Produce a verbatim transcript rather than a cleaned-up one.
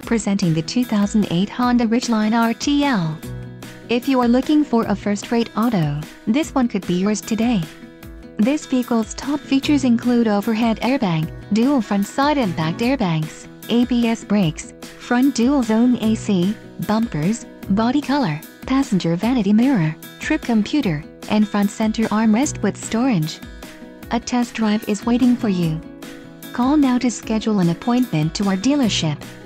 Presenting the two thousand eight Honda Ridgeline R T L. If you are looking for a first-rate auto, this one could be yours today. This vehicle's top features include overhead airbag, dual front side impact airbags, A B S brakes, front dual-zone A C, bumpers, body color, passenger vanity mirror, trip computer, and front center armrest with storage. A test drive is waiting for you. Call now to schedule an appointment to our dealership.